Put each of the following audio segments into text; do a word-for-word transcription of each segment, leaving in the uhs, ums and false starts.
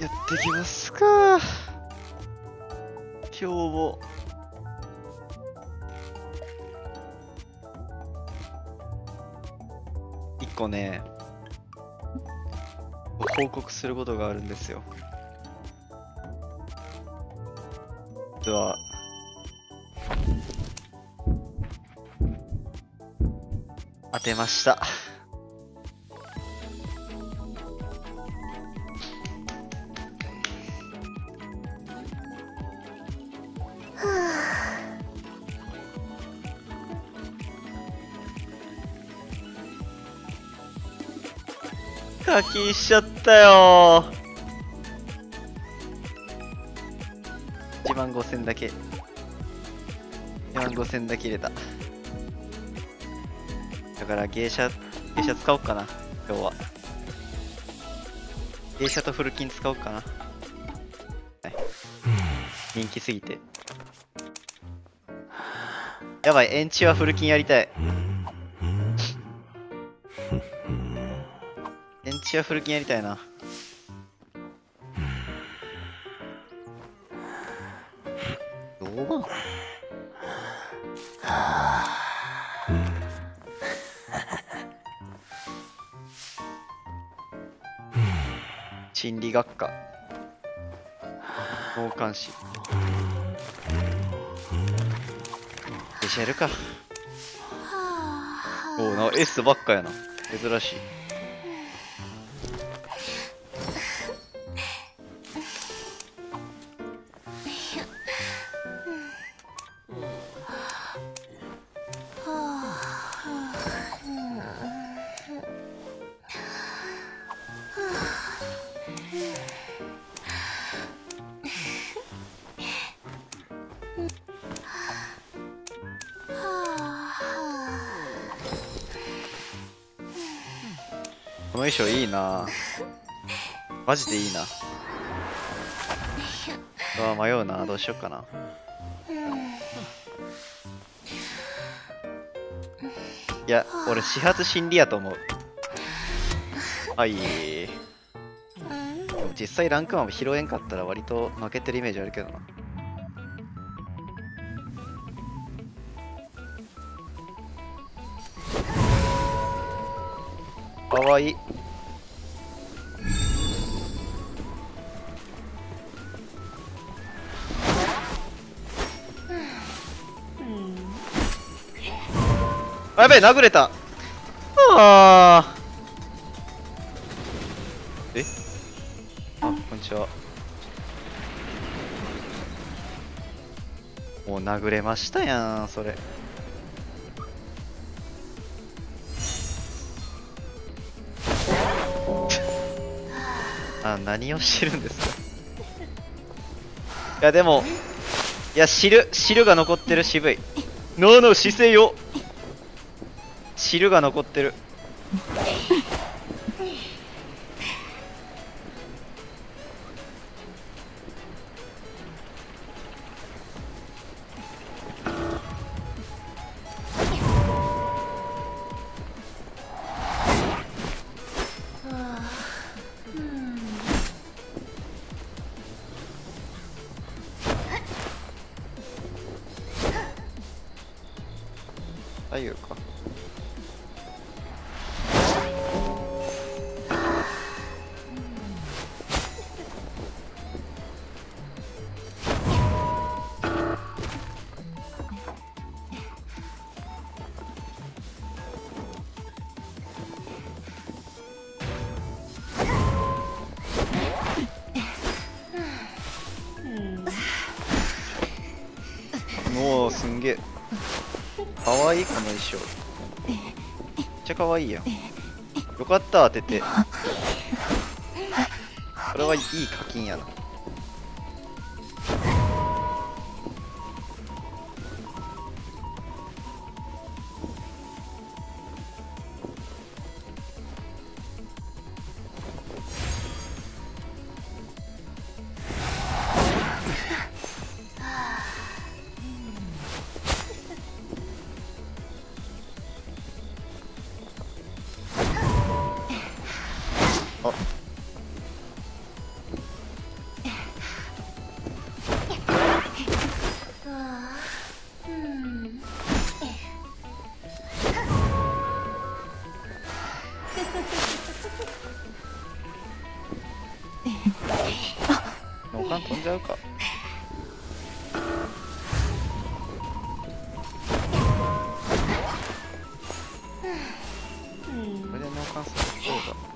やってきますか。今日も一個ね、ご報告することがあるんですよ。実は当てました。課金しちゃったよー。いちまんごせんだけ。いちまんごせんだけ入れた。だから芸者、芸者使おうかな、今日は。芸者とフル金使おうかな。はい、人気すぎて。やばい、延長はフル金やりたい。延長はフル金やりたいな。どうばん心理学科交換士でしやるか。おお、な S ばっかやな。珍しい。この衣装いいな。マジでいいな。うわ、迷うな。どうしようかな。いや、俺始発心理やと思う。はい。でも実際ランクマンも拾えんかったら割と負けてるイメージあるけどな。かわいい。あ、やべえ、殴れた。あー。えあ、こんにちは。もう殴れましたやん、それ。あ、何をしてるんですか。いや、でも、いや、汁、汁が残ってる。渋い。ノーノー、姿勢よ。汁が残ってる。左右か。おお、すんげえ。かわいい、この衣装。めっちゃかわいいやん。よかった、当てて。これはいい課金やな。あ、 旦飛んじゃうか。これで脳幹する方が。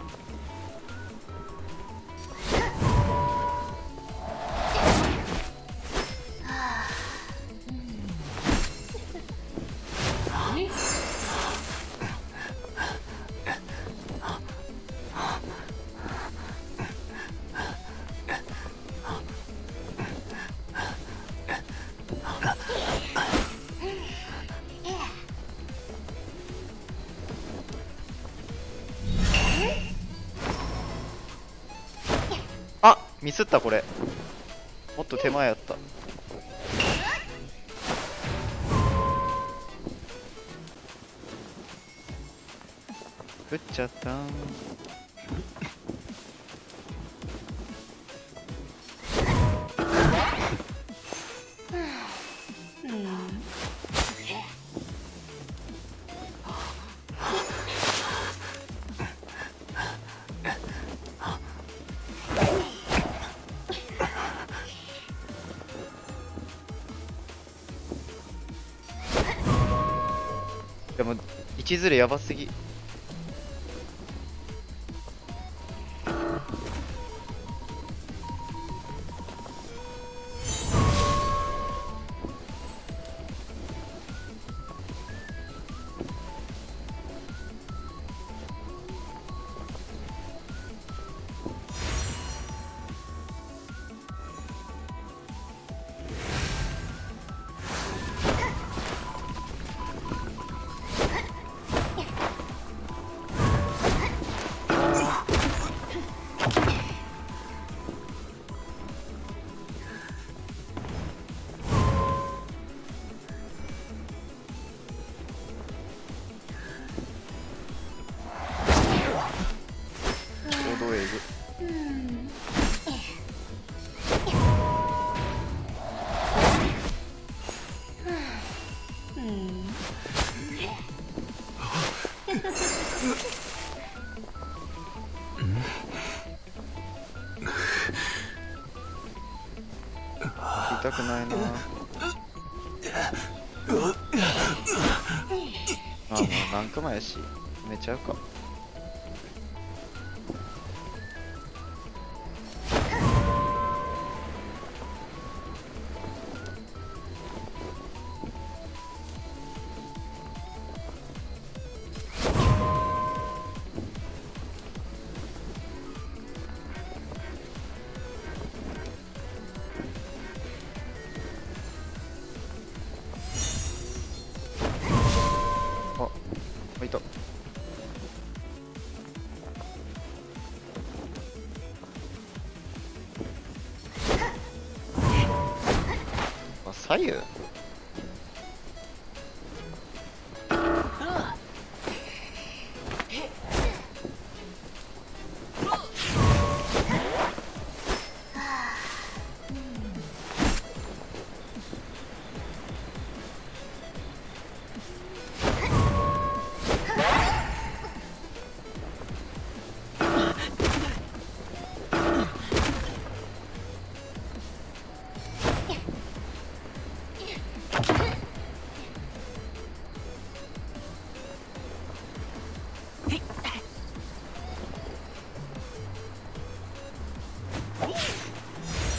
あ、ミスった。これもっと手前やった。ぶっちゃったん。でも一ずれやばすぎ。衝動エグ。痛くないな。あ、もう何個もやし寝ちゃうか。あ、いた。あ、左右。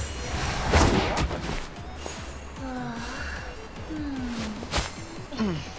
うん